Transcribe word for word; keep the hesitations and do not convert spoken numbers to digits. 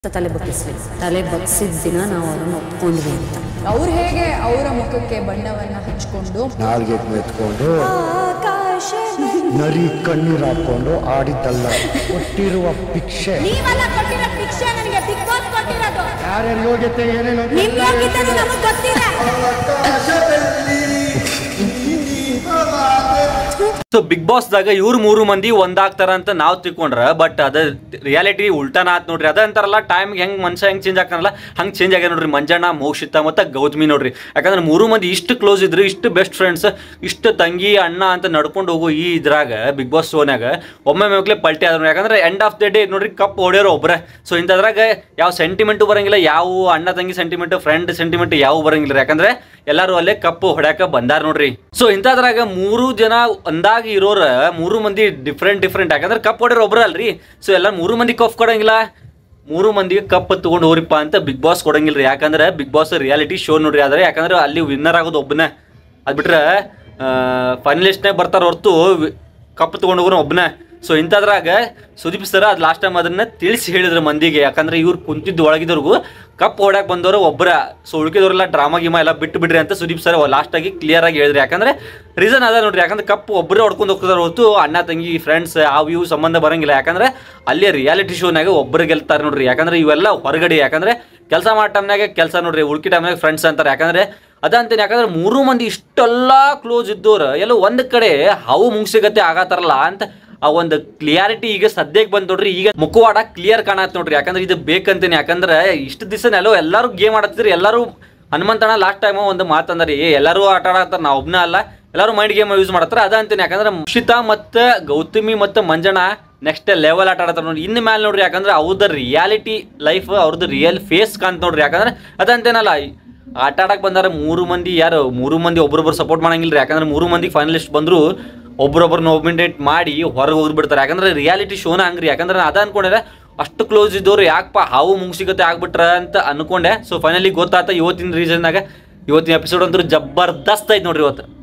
ತಲೆ ಬಗ್ಗಿಸ್ಲಿ ತಲೆ ಬಗ್ಗಿಸಿದ ದಿನ ನಾವು ಅವರನ್ನು ಒಪ್ಕೊಂಡ್ವಿ ಅಂತ ಅವ್ರು ಹೇಗೆ ಅವರ ಮುಖಕ್ಕೆ ಬಣ್ಣವನ್ನ ಹಚ್ಕೊಂಡು ನಾಲ್ಗೆ ಎತ್ಕೊಂಡು ನರಿ ಕಣ್ಣೀರು ಹಾಕೊಂಡು ಆಡಿದ್ದಲ್ಲ ಕೊಟ್ಟಿರುವ ಭಿಕ್ಷೆ ಯಾರ್ಯಾರ ಯೋಗ್ಯತೆ ಏನೇನು ಸೊ ಬಿಗ್ ಬಾಸ್ ದಾಗ ಇವ್ರು ಮೂರು ಮಂದಿ ಒಂದಾಗ್ತಾರ ಅಂತ ನಾವು ತಿಳ್ಕೊಂಡ್ರ ಬಟ್ ಅದ ರಿಯಾಲಿಟಿ ಉಲ್ಟಾನ ಆತ್ ನೋಡ್ರಿ ಅದ ಅಂತಾರಲ್ಲ ಟೈಮ್ ಹೆಂಗ್ ಮನುಷ್ಯ ಹೆಂಗ್ ಚೇಂಜ್ ಆಕನಲ್ಲ ಹಂಗ್ ಚೇಂಜ್ ಆಗ್ಯಾರ ನೋಡ್ರಿ ಮಂಜಣ್ಣ ಮೋಕ್ಷಿತ ಮತ್ತೆ ಗೌತಮಿ ನೋಡ್ರಿ ಯಾಕಂದ್ರೆ ಮೂರು ಮಂದಿ ಇಷ್ಟು ಕ್ಲೋಸ್ ಇದ್ರಿ ಇಷ್ಟು ಬೆಸ್ಟ್ ಫ್ರೆಂಡ್ಸ್ ಇಷ್ಟು ತಂಗಿ ಅಣ್ಣ ಅಂತ ನಡ್ಕೊಂಡು ಹೋಗೋ ಈ ಇದ್ರಾಗ ಬಿಗ್ ಬಾಸ್ ಶೋನ್ಯಾಗ ಒಮ್ಮೆ ಮೇಕ್ಲೆ ಪಲ್ಟಿ ಆದ್ರು ಯಾಕಂದ್ರೆ ಎಂಡ್ ಆಫ್ ದ ಡೇ ನೋಡ್ರಿ ಕಪ್ ಹೊಡ್ಯಾರ ಒಬ್ರೆ ಸೊ ಇಂಥದ್ರಾಗ ಯಾವ ಸೆಂಟಿಮೆಂಟು ಬರಂಗಿಲ್ಲ ಯಾವ ಅಣ್ಣ ತಂಗಿ ಸೆಂಟಿಮೆಂಟ್ ಫ್ರೆಂಡ್ ಸೆಂಟಿಮೆಂಟ್ ಯಾವ ಬರಂಗಿಲ್ಲ ಯಾಕಂದ್ರೆ ಎಲ್ಲರೂ ಅಲ್ಲೇ ಕಪ್ಪು ಹೊಡ್ಯಾಕ ಬಂದಾರ ನೋಡ್ರಿ ಸೊ ಇಂಥದ್ರಾಗ ಮೂರು ಜನ ಒಂದಾಗ ಇರೋರ ಮೂರು ಮಂದಿ ಡಿಫ್ರೆಂಟ್ ಡಿಫ್ರೆಂಟ್ ಯಾಕಂದ್ರೆ ಕಪ್ ಹೊಡ್ಯಾರ ಒಬ್ರ ಅಲ್ರಿ ಸೊ ಎಲ್ಲ ಮೂರು ಮಂದಿ ಕಪ್ ಕೊಡಂಗಿಲ್ಲ ಮೂರು ಮಂದಿಗೆ ಕಪ್ ತಗೊಂಡು ಹೋರಿಪ್ಪ ಅಂತ ಬಿಗ್ ಬಾಸ್ ಕೊಡಂಗಿಲ್ರಿ ಯಾಕಂದ್ರೆ ಬಿಗ್ ಬಾಸ್ ರಿಯಾಲಿಟಿ ಶೋ ನೋಡ್ರಿ ಆದ್ರೆ ಯಾಕಂದ್ರೆ ಅಲ್ಲಿ ವಿನ್ನರ್ ಆಗೋದು ಒಬ್ಬನೇ ಅದ್ ಬಿಟ್ರೆ ಫೈನಲಿಸ್ಟ್ನಾಗ ಬರ್ತಾರ ಹೊರತು ಕಪ್ ತಗೊಂಡು ಹೋಗೋನು ಒಬ್ಬನೇ ಸೊ ಇಂಥದ್ರಾಗ ಸುದೀಪ್ ಸರ್ ಅದು ಲಾಸ್ಟ್ ಟೈಮ್ ಅದನ್ನ ತಿಳಿಸಿ ಹೇಳಿದ್ರು ಮಂದಿಗೆ ಯಾಕಂದ್ರೆ ಇವ್ರು ಕುಂತಿದ್ದು ಒಳಗಿದವ್ರಿಗೂ ಕಪ್ ಹೊಡ್ಯಾಕ್ ಬಂದವರು ಒಬ್ಬರ ಸೊ ಉಳ್ಕಿದವ್ರೆಲ್ಲ ಡ್ರಾಮಾ ಗಿಮಾ ಎಲ್ಲ ಬಿಟ್ಟು ಬಿಡ್ರಿ ಅಂತ ಸುದೀಪ್ ಸರ್ ಲಾಸ್ಟ್ ಆಗಿ ಕ್ಲಿಯರ್ ಆಗಿ ಹೇಳಿದ್ರಿ ಯಾಕಂದ್ರೆ ರೀಸನ್ ಅದ ನೋಡ್ರಿ ಯಾಕಂದ್ರೆ ಕಪ್ ಒಬ್ಬರೇ ಹೊಡ್ಕೊಂಡು ಹೋಗ್ತಾರೆ ಹೊರತು ಅಣ್ಣ ತಂಗಿ ಫ್ರೆಂಡ್ಸ್ ಅವು ಇವು ಸಂಬಂಧ ಬರಂಗಿಲ್ಲ ಯಾಕಂದ್ರೆ ಅಲ್ಲಿ ರಿಯಾಲಿಟಿ ಶೋನಾಗ ಒಬ್ಬರು ಗೆಲ್ತಾರೆ ನೋಡ್ರಿ ಯಾಕಂದ್ರೆ ಇವೆಲ್ಲ ಹೊರಗಡೆ ಯಾಕಂದ್ರೆ ಕೆಲಸ ಮಾಡೋ ಟೈಮ್ನಾಗ ಕೆಲಸ ನೋಡ್ರಿ ಉಳ್ಕಿ ಟೈಮ್ನಾಗ ಫ್ರೆಂಡ್ಸ್ ಅಂತಾರೆ ಯಾಕಂದ್ರೆ ಅದಂತೇನೆ ಯಾಕಂದ್ರೆ ಮೂರು ಮಂದಿ ಇಷ್ಟೆಲ್ಲ ಕ್ಲೋಸ್ ಇದ್ದವ್ರು ಎಲ್ಲ ಒಂದ್ ಕಡೆ ಹಾವು ಮುಂಗ್ಸಿಗತ್ತೆ ಆಗತ್ತಾರಲ್ಲ ಅಂತ ಆ ಒಂದು ಕ್ಲಿಯಾರಿಟಿ ಈಗ ಸದ್ಯಕ್ಕೆ ಬಂದ್ ನೋಡ್ರಿ ಈಗ ಮುಖವಾಡ ಕ್ಲಿಯರ್ ಕಾಣತ್ ನೋಡ್ರಿ ಯಾಕಂದ್ರೆ ಇದು ಬೇಕಂತೇನೆ ಯಾಕಂದ್ರೆ ಇಷ್ಟು ದಿವಸನೆಲ್ಲೋ ಎಲ್ಲರೂ ಗೇಮ್ ಆಡತ್ತಿದ್ರಿ ಎಲ್ಲರೂ ಹನುಮಂತಣ್ಣ ಲಾಸ್ಟ್ ಟೈಮ್ ಒಂದು ಮಾತಂದ್ರಿ ಎಲ್ಲರೂ ಆಟ ಆಡತ್ತಾರ ನಾ ಒಬ್ನ ಅಲ್ಲ ಎಲ್ಲರೂ ಮೈಂಡ್ ಗೇಮ್ ಯೂಸ್ ಮಾಡತ್ತಾರ ಅದ ಅಂತೇನೆ ಯಾಕಂದ್ರೆ ಮುಕ್ಷಿತಾ ಮತ್ತೆ ಗೌತಮಿ ಮತ್ತೆ ಮಂಜಣ್ಣ ನೆಕ್ಸ್ಟ್ ಲೆವೆಲ್ ಆಟ ಆಡತ್ತಾರ ನೋಡಿ ಇನ್ನು ಮ್ಯಾಲೆ ನೋಡ್ರಿ ಯಾಕಂದ್ರೆ ಅವ್ರದ್ದು ರಿಯಾಲಿಟಿ ಲೈಫ್ ಅವ್ರದ್ದು ರಿಯಲ್ ಫೇಸ್ ಕಾಂತ ನೋಡ್ರಿ ಯಾಕಂದ್ರೆ ಅದಂತೇನಲ್ಲ ಆಟ ಆಡಕ್ ಬಂದಾರ ಮೂರು ಮಂದಿ ಯಾರು ಮೂರು ಮಂದಿ ಒಬ್ರೊಬ್ರು ಸಪೋರ್ಟ್ ಮಾಡಂಗಿಲ್ರಿ ಯಾಕಂದ್ರೆ ಮೂರು ಮಂದಿ ಫೈನಲಿಸ್ಟ್ ಬಂದ್ರು ಒಬ್ರೊಬ್ರು ನೋಮಿನೇಟ್ ಮಾಡಿ ಹೊರಗೆ ಹೋಗ್ಬಿಡ್ತಾರೆ ಯಾಕಂದ್ರೆ ರಿಯಾಲಿಟಿ ಶೋನ ಹಂಗ್ರಿ ಯಾಕಂದ್ರೆ ಅದ ಅನ್ಕೊಂಡ್ರೆ ಅಷ್ಟು ಕ್ಲೋಸ್ ಇದ್ದವ್ರು ಯಾಕಪ್ಪ ಹಾವು ಮುಂಗ್ಸಿಗತ್ತೆ ಆಗ್ಬಿಟ್ರ ಅಂತ ಅನ್ಕೊಂಡೆ ಸೊ ಫೈನಲಿ ಗೊತ್ತಾತ ಇವತ್ತಿನ ರೀಸನ್ನಾಗ ಇವತ್ತಿನ ಎಪಿಸೋಡ್ ಅಂತೂ ಜಬರ್ದಸ್ತ್ ಐತೆ ನೋಡ್ರಿ ಇವತ್ತು.